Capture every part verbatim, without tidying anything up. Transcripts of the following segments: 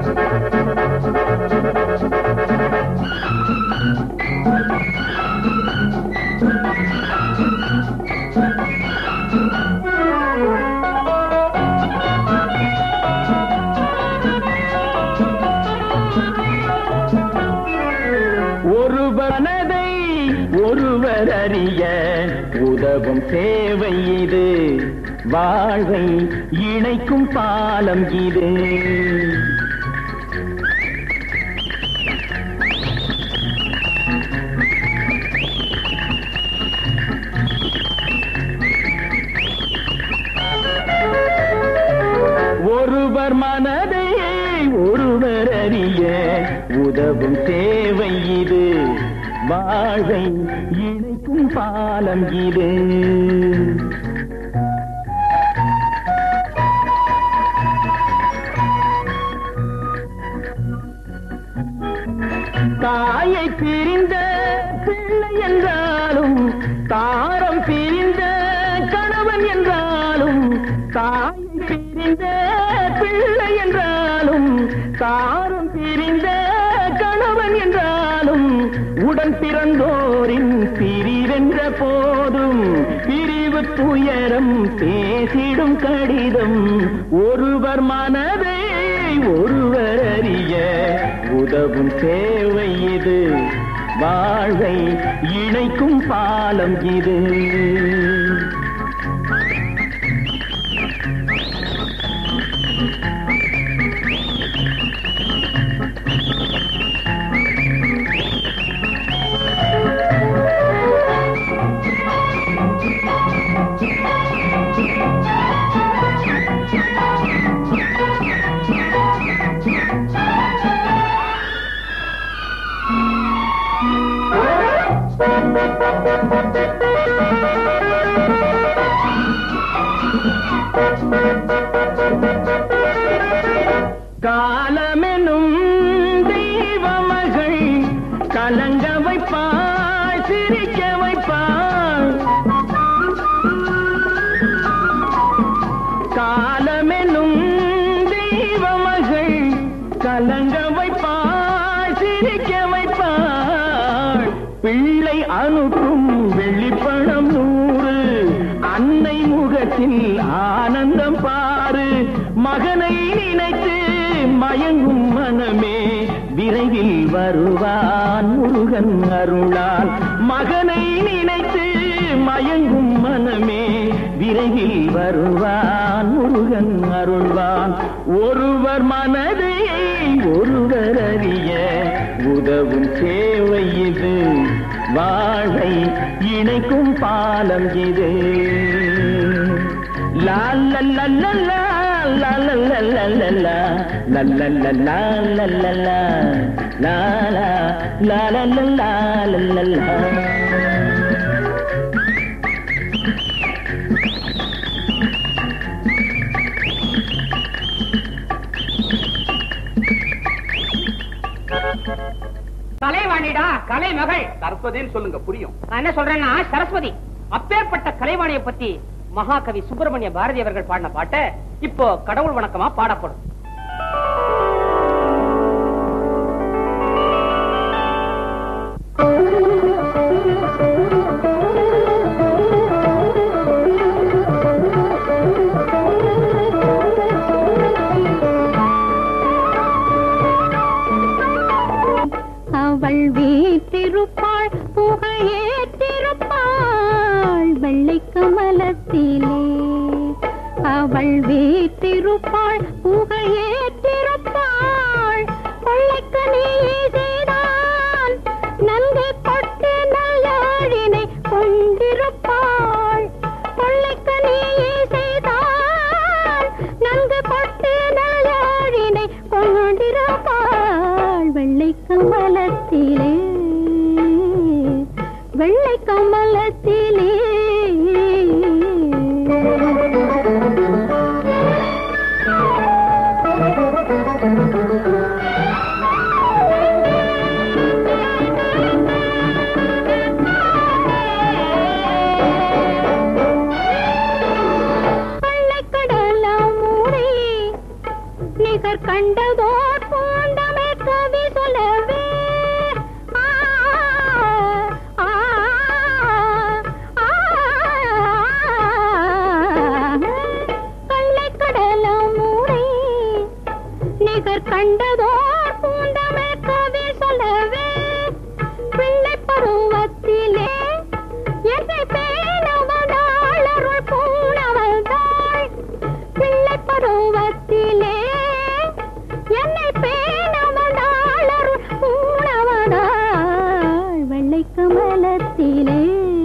ஒருவனதை ஒருவர் அறிய உதவும் சேவை இது, வாழ்வை இணைக்கும் பாலம் இது. ஒருவர் மனதை ஒருவர் அறிய உதவும் சேவை இது, வாழ்வை இணைக்கும் பாலம் இது. தாயை பிரிந்த பிள்ளை என்றாலும், தாரம் பிரிந்த கணவன் என்றாலும், தாயை பிரிந்த பிள்ளை என்றாலும், தாரம் பிரிந்த கணவன் என்றாலும், உடன் பிறந்தோரின் பிரிவென்ற போதும் பிரிவு துயரம் பேசிடும் கடிதம். ஒருவர் மனதை ஒருவர் அறிய உதவும் சேவை இது, வாழ்வை இணைக்கும் பாலம் இது. காலமெனும் தெய்வமகள் கலங்க வைப்பாள், சிரிக்க வைப்பாள். காலமெனும் தெய்வமகள் கலங்க வைப்பாள், சிரிக்க வைப்பாள். பிள்ளை அனுப்பும் வெள்ளிப்பணம் நூறு, அன்னை முகத்தில் ஆனந்தம் பாரு. மகனை நினைத்து மயங்கும் மனமே விரைவில் வருவான் முருகன் அருளால். மகனை நினைத்து மயங்கும் மனமே விரைவில் வருவான் முருகன் அருள்வான். ஒருவர் மனதை ஒருவர் அறிய உதவும் சேவை இது, வாழ்வை இணைக்கும் பாலம் இது. லா லா லா லா லா லா லா லா லா லா லா லா லா லா லா லா லா லா. கலைவாணிடா, கலைமகள். சரஸ்வதின்னு சொல்லுங்க, புரியும். நான் என்ன சொல்றேன்னா சரஸ்வதி. அப்பேற்பட்ட கலைவாணியை பத்தி மகாகவி சுப்பிரமணிய பாரதி அவர்கள் பாடின பாட்ட இப்போ கடவுள் வணக்கமா பாடப்படும். அவள் வீட்டிருப்பாள், புகையேற்றிருப்பாள் வெள்ளை கமலத்திலே. அவள் வீட்டிருப்பாள், புகை கண்டதோர் பூந்தமே கவி சொல்லவே கண்டதோர் பூந்தமே கவி சொல்லவே பிள்ளை பருவத்திலே என்னை பேணவனாள் அருள் பூணவள்தாள் பிள்ளை பருவத்திலே என்னை பேணவனாள் அருள் பூணவனாள் வெள்ளை கமலத்திலே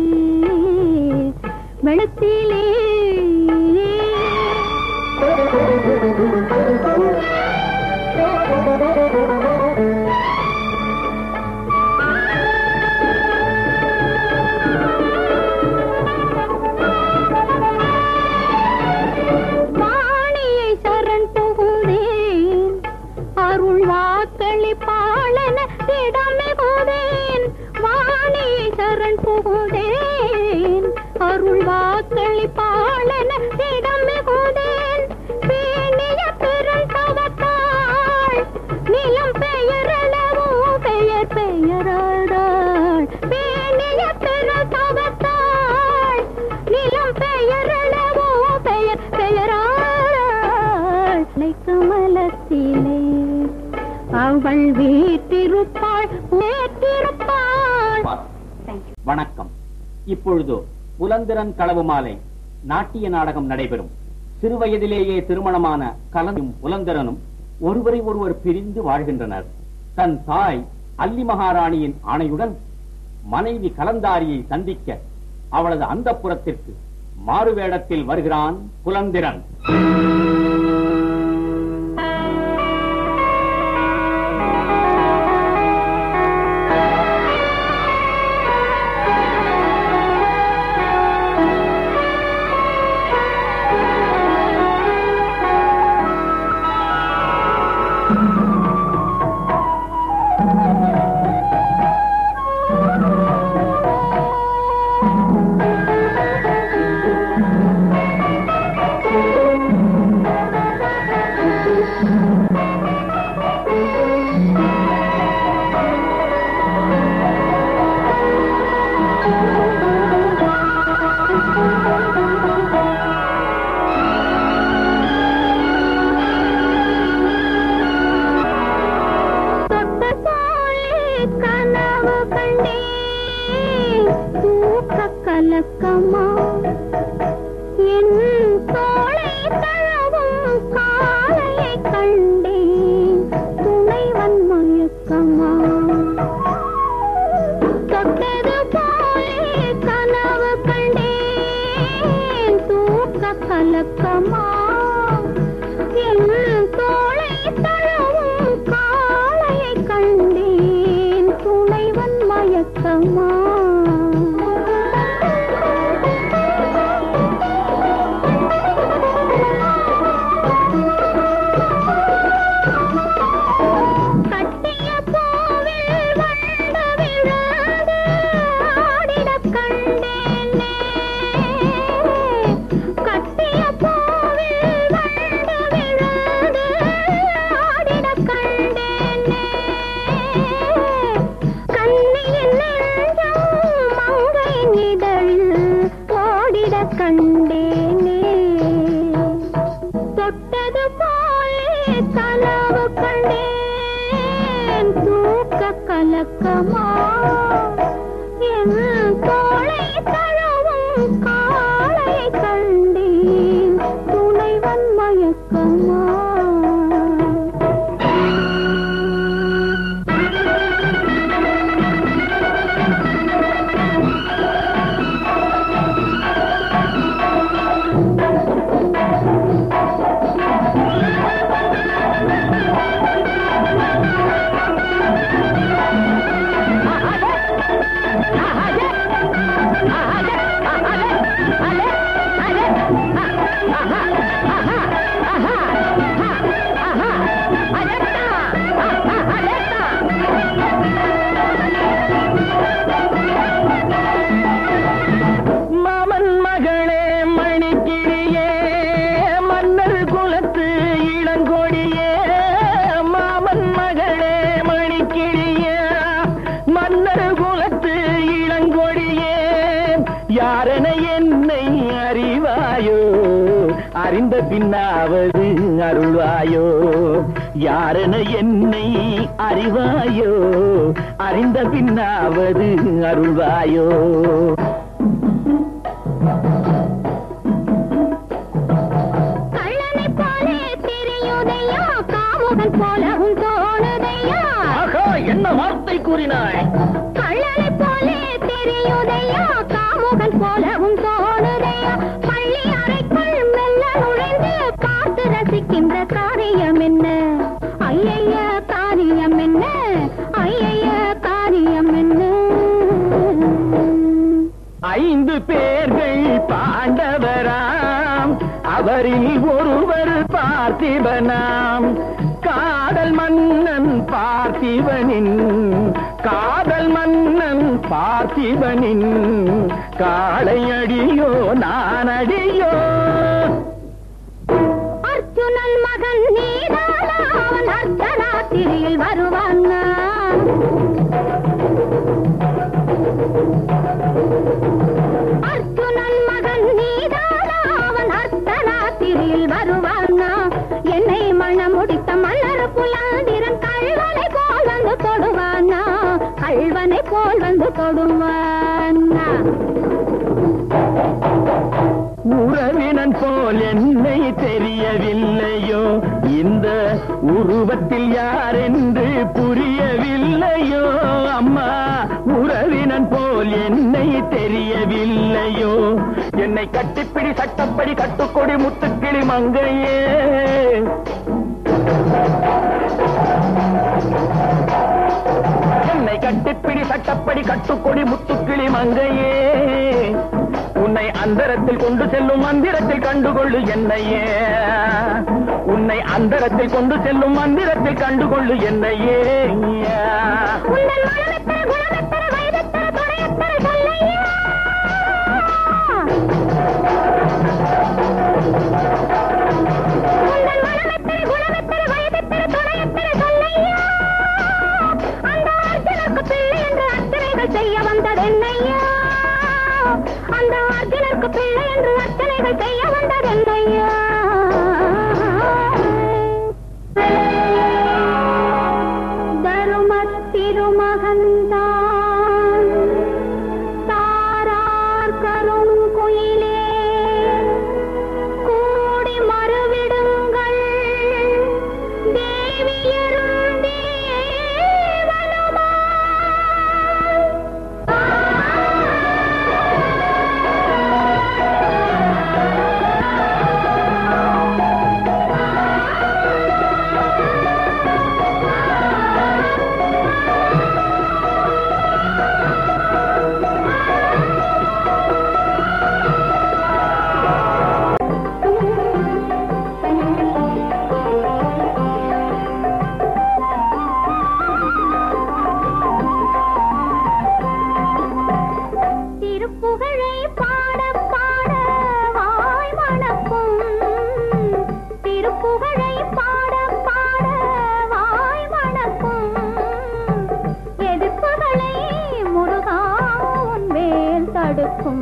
வெளுத்திலே வாணியை சரண் புகுந்தேன் அருள் வாக்களி பாலன திடமிகுதேன் வாணியை சரண் புகுந்தேன் அருள் வாக்களி பாலன திடமிகுதேன் பேணிய பெரும் தவத்தாள் நிலம் பெயரளவோ பெயர் பெயராடாள் பேணிய பெரும் தவத்தாள் நிலம் பெயரளவோ பெயர் பெயராடாள் கமலத்திலே அவள் வீட்டிருப்பாள் வீட்டிருப்பாள். வணக்கம். இப்பொழுது புலந்திரன் களவு மாலை நாட்டிய நாடகம் நடைபெறும். சிறுவயதிலேயே திருமணமான கலந்தும் புலந்திரனும் ஒருவரை ஒருவர் பிரிந்து வாழ்கின்றனர். தன் தாய் அல்லி மகாராணியின் ஆணையுடன் மனைவி கலந்தாரியை சந்திக்க அவளது அந்தப்புறத்திற்கு மாறுவேடத்தில் வருகிறான் புலந்திரன். கலக்கமா என் தோளை தழுவும் காலையை கண்டேன் துணைவன் மயக்கமா தொட்டது போலே கனவு கண்டேன் தூக்க கலக்கமா என் தோளை தழுவும் காலையை கண்டேன் துணைவன் மயக்கமா கண்டேனே தொட்டது போலே கனவு கண்டேன் தூக்க கலக்கமா என் தோளை தழுவும் காலை கண்டேன் துணைவன் மயக்கமா ஆ பின்னாவது அருள்வாயோ யாரென என்னை அறிவாயோ அறிந்த பின்னாவது அருள்வாயோ கள்ளனை போலே தெரியுதையா காமுகன் போலவும் தோணுதையா என்ன வார்த்தை கூறினாய் கள்ளனை போலே தெரியுதையா காமுகன் போலவும் தோணுதையா பள்ளி அறைக்குள் மெல்ல நுழைந்து பார்த்து ரசிக்கின்ற காரியம் என்ன ஐய காரியம் என்ன ஐய காரியம் என்ன ஐந்து பேர்கள் பாண்டவராம் அவரில் ஒருவர் பார்த்திபனாம் காதல் மன்னன் பார்த்திபனின் காதல் மன்னன் பார்த்திபனின் காளையடியோ நானடியோ அர்ஜுனன் மகன் நீதானா அவன் அர்த்தராத்திரியில் வருவானா அர்ஜுனன் மகன் நீதானா அவன் அர்த்தராத்திரியில் வருவானா என்னை மனம் முடித்த மலர் புலாந்திரன் கள்வனை போல் வந்து தொடுவானா கள்வனை போல் வந்து தொடுவானா உறவினன் போல் என்னை தெரியவில்லையோ இந்த உருவத்தில் யார் என்று புரியவில்லையோ அம்மா உறவினன் போல் என்னை தெரியவில்லையோ என்னை கட்டிப்பிடி சட்டப்படி கட்டுக்கொடி முத்துக்கிளி மங்கையே என்னை கட்டிப்பிடி சட்டப்படி கட்டுக்கொடி முத்துக்கிளி மங்கையே உன்னை அந்தரத்தில் கொண்டு செல்லும் மந்திரத்தில் கண்டுகொள்ளு என்னையே உன்னை அந்தரத்தில் கொண்டு செல்லும் மந்திரத்தில் கண்டுகொள்ளு என்னையே செய்ய வந்ததென்னையா அந்த அர்ஜுனருக்கு பிள்ளை என்று அர்ச்சனைகள் செய்ய வந்ததென்னையா தரும திருமகன்தான் தாரார் கருங்குயிலே கூடி மறுவிடுங்கள் தேவியரும் தேவனுமா திருப்புகழை பாட பாட வாய் மணக்கும் திருப்புகழை பாட பாட வாய் மணக்கும் எதிர்ப்புகளை முருகா உன் வேல் தடுக்கும்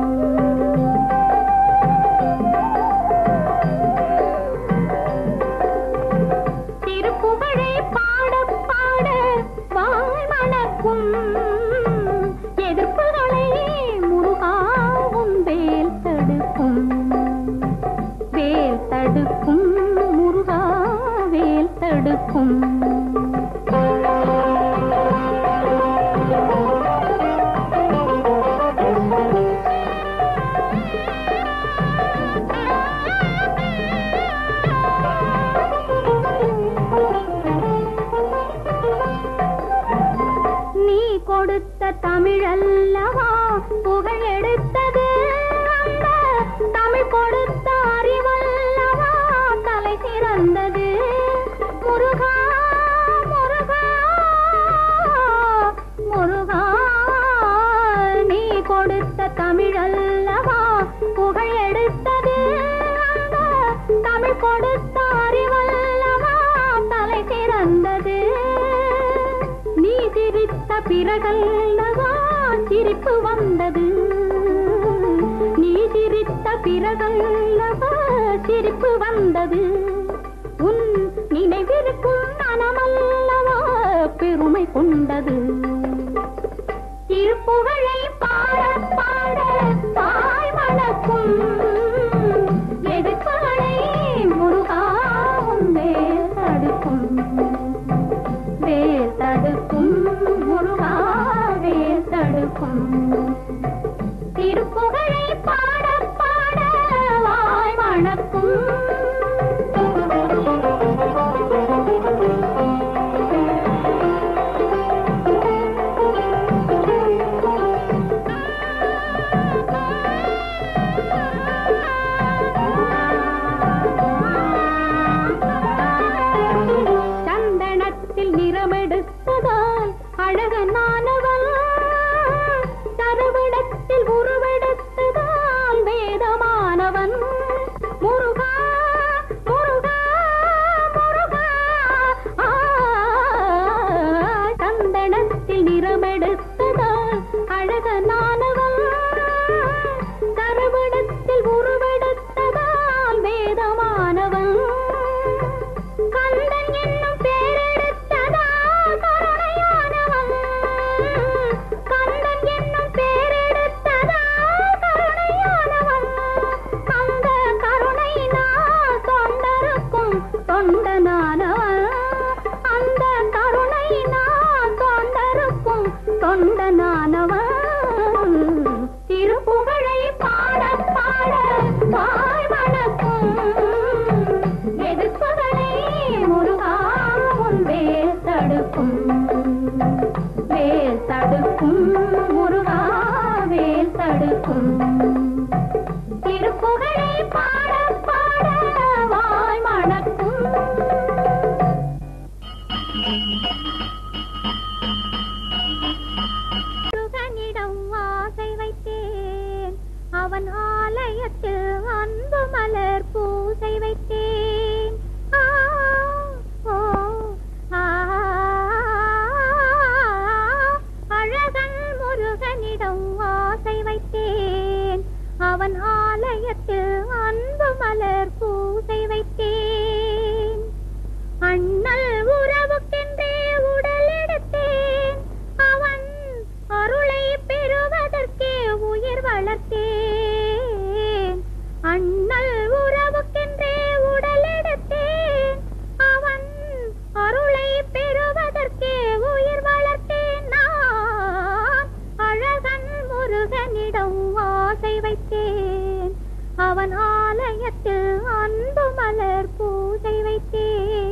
திருப்புகழை பாட பாட வாய் மணக்கும் எதிர்ப்புகளை முருகாவும் வேல் தடுக்கும் வேல் தடுக்கும் முருகா வேல் தடுக்கும் நீ கொடுத்த தமிழல்லவா புகழ் எடுத்தது அந்த தமிழ் கொடுத்த அறிவல்லவா தலை சிறந்தது முருகா முருகா முருகா நீ கொடுத்த தமிழல்லவா புகழ் எடுத்தது அந்த தமிழ் கொடுத்த அறிவல்லவா தலை சிறந்தது நீ சிரித்த பிறகல்லவா சிரிப்பு வந்தது நீ சிரித்த பிறகல்லவா சிரிப்பு வந்தது உன் நினைவிருக்கும் மனமல்லவா பெருமை கொண்டது திருப்புகழை பாட பாட தாய் மணக்கும் எதிர்ப்புகளை முருகாவும் வேல் தடுக்கும் வேல் தடுக்கும் முருகா வேல் தடுக்கும் திருப்புகழை பாட பாட வாய் மணக்கும் சந்தனத்தில் நிறமெடுத்ததால் அழகனானவன் தருவிடத்தில் உருவெடுத்ததால் வேதமானவன் முருகா முருகா முருகா ஆ, சந்தனத்தில் நிறமெடுத்ததால் அழகனானவன் தருவிடத்தில் உருவெடுத்ததால் வேதமானவன் கந்தன் என்னும் பேரெடுத்ததால் கருணையானவன் கந்தன் என்னும் பேரெடுத்ததால் கருணையானவன் அந்த கருணையினால் தொண்டருக்கும் தொண்டனானவன் அந்த கருணையினால் தொண்டருக்கும் தொண்டனானவன் திருப்புகழை பாட பாட வாய் மணக்கும் எதிர்ப்புகளை முருகாவும் வேல் தடுக்கும் வேல் தடுக்கும் முருகா வேல் தடுக்கும் திருப்புகழை பாட பாட வாய் மணக்கும் முருகனிடம் ஆசை வைத்தேன் அவன் ஆலயத்தில் அன்பு மலர் பூசை வைத்தேன் ஆ, ஓ, ஆ, அழகன் முருகனிடம் ஆசை வைத்தேன் அவன் ஆலயத்தில் அன்பு மலர் பூசை வைத்தேன் அண்ணல் உறவுக்கென்றே உடல் எடுத்தேன் அவன் அருளை பெறுவதற்கே உயிர் வளர்த்தேன் அண்ணல் உறவுக்கென்றே உடல் எடுத்தேன் அவன் அருளை பெறுவதற்கே உயிர் வளர்த்தேன் நான் அழகன் முருகனிடம் ஆசை வைத்தேன் அவன் ஆலயத்தில் அன்பு மலர் பூசை வைத்தேன்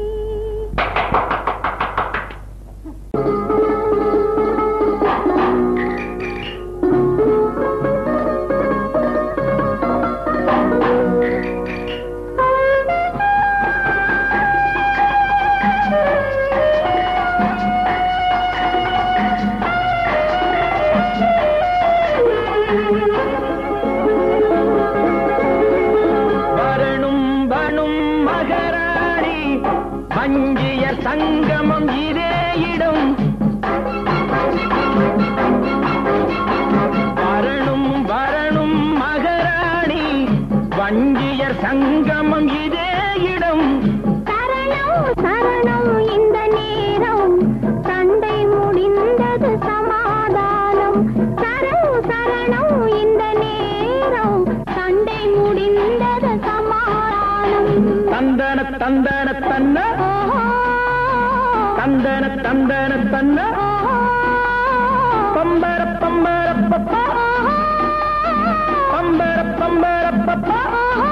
வரணும் வனும் மகராணி வஞ்சிய சங்கமம் இதே இடம் வரணும் வரணும் மகராணி வஞ்சியர் சங்கமம் இதே இடம் சரணம் சரணம் இந்த நேரம் சண்டை முடிந்தது சமாதானம் சரணம் சரணம் இந்த நேரம் சண்டை முடிந்தது சமாதானம் தந்தன தந்தன தன்ன ஓஹோ, தந்தன தந்தன தன்ன ஓஹோ, பம்பர பம்பர பப்பா பம்பர பம்பர பப்பா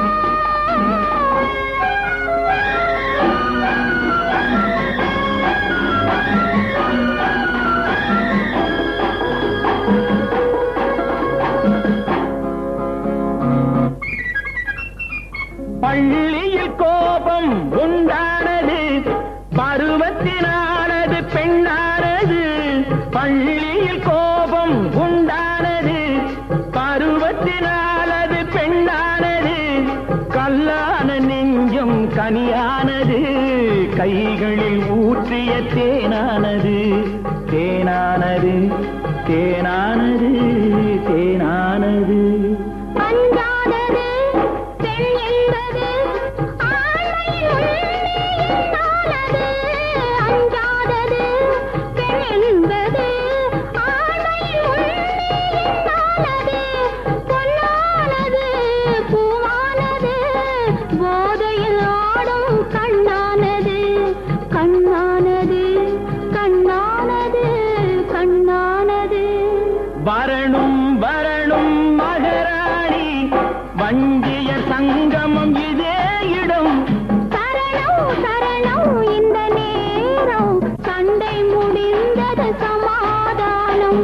பள்ளியில் கோபம் உண்டானது பருவத்தினானது பெண்ணானது பள்ளியில் கோபம் உண்டானது பருவத்தினானது பெண்ணானது கல்லான நெஞ்சம் கனியானது கைகளில் ஊற்றிய தேனானது தேனானது தேனானது தேனானது அஞ்சாதது பெண் என்ற நேரம் சண்டை முடிந்தது சமாதானம்.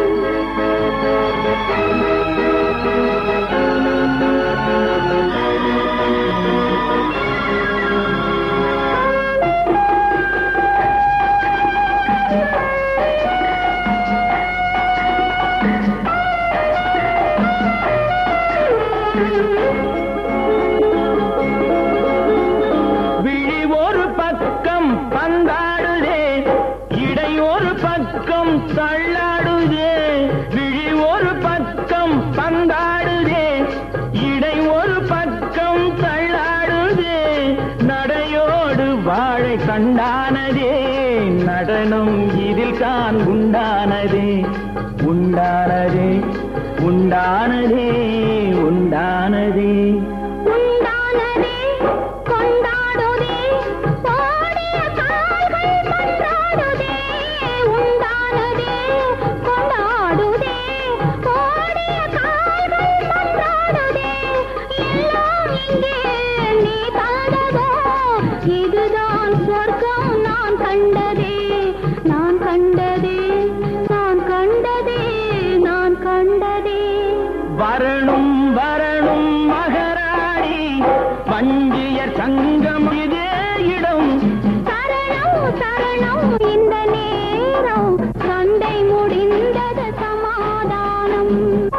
விழி ஒரு பக்கம் பந்தாடுதே, இடை ஒரு பக்கம் தள்ளாடுதே. விழி ஒரு பக்கம் பந்தாடுதே, இடை ஒரு பக்கம் தள்ளாடுதே. நடையோடு வாழை கண்டானதே, நடனம் இதில் தான் உண்டானதே. உண்டானதே உண்டானதே உண்டானதே உண்டானதே கொண்டாடுதே, பாடிய கால்கள் பந்தாடுதே. உண்டானதே கொண்டாடுதே, பாடிய கால்கள் பந்தாடுதே. எல்லாம் இங்கே நீ தந்ததோ, இதுதான் சொர்க்கம் நான் கண்டதே. நான் கண்டதே நான் கண்டதே நான் கண்டதே. வரணும் வரணும் மகராணி, வஞ்சியர் சங்கம் இதே இடம். சரணம் சரணம் இந்த நேரம் சண்டை முடிந்தது சமாதானம்.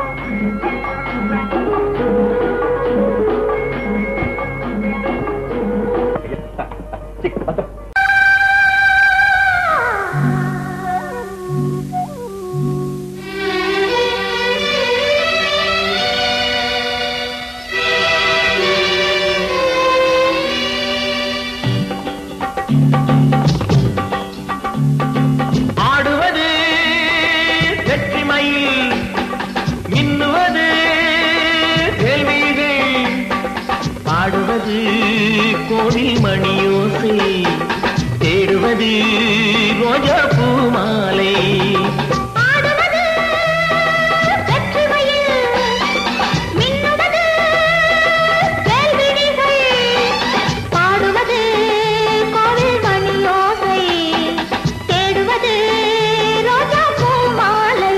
ஆடுவது வெற்றி மயில், மின்னுவது கேள்விகள். பாடுவது கோவில் மணியோசை, தேடுவது ரோஜா பூ மாலை. ஆடுவது வெற்றி மயில், மின்னுவது கேள்விகள். பாடுவது கோவில் மணியோசை, தேடுவது ரோஜா பூ மாலை.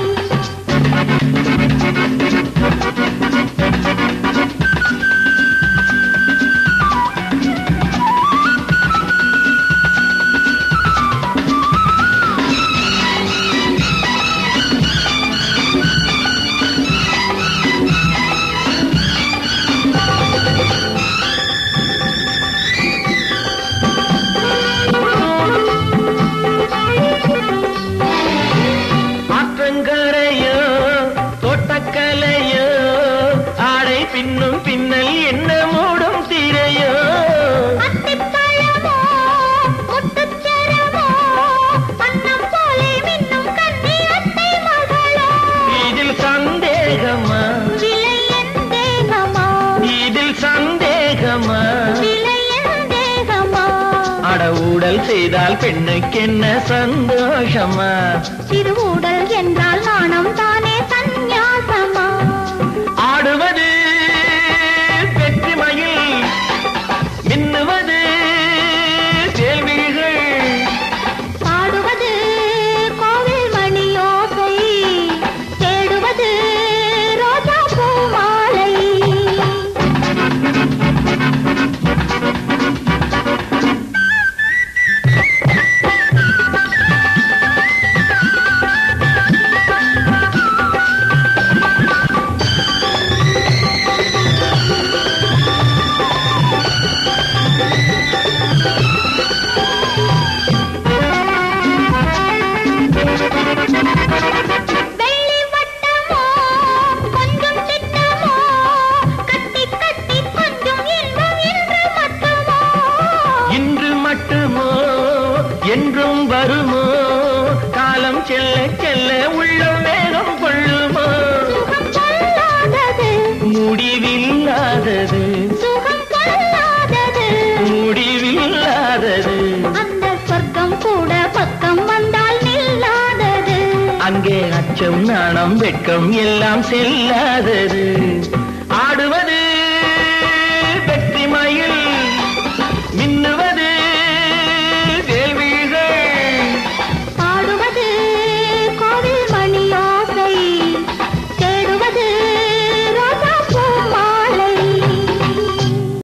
ஆற்றங்கரையோ தோட்டக்கலையோ, ஆடை பின்னும் பின்னல் என்ன மூடும் திரையோ. அத்திப்பழமோ முத்துச்சரமோ, அன்னம் போலே மின்னும் கன்னி அத்தை மகளோ. இதில் சந்தேகமா விலை எந்தேகமா, இதில் சந்தேகமா. விலை எந்தேகமா. அட ஊடல் செய்தால் பெண்ணுக்கென்ன சந்தோஷமா. திருவுடல் என்றால் நாணம் தானே சந்நியாசமா. ஆடுவது வெற்றி மயில், மின்னுவது கேள்விகள். பாடுவது கோவில் மணியோசை, தேடுவது ரோஜா பூ மாலை. வெள்ளி வட்டமோ கொஞ்சம் திட்டமோ, கட்டி கட்டி கொஞ்சம் இன்பம் இன்று மட்டுமோ. இன்று மட்டுமோ என்றும் வருமோ, காலம் செல்ல செல்ல உள்ளம் வேகம் கொள்ளுமோ. சுகம் கொள்ளாதது முடிவில்லாதது, சுகம் கொள்ளாதது. முடிவில்லாதது. அந்த சொர்க்கம் கூட பக்கம் வந்தால் நில்லாதது. அங்கே அச்சம் நாணம் வெட்கம் எல்லாம் செல்லாதது. ஆடுவது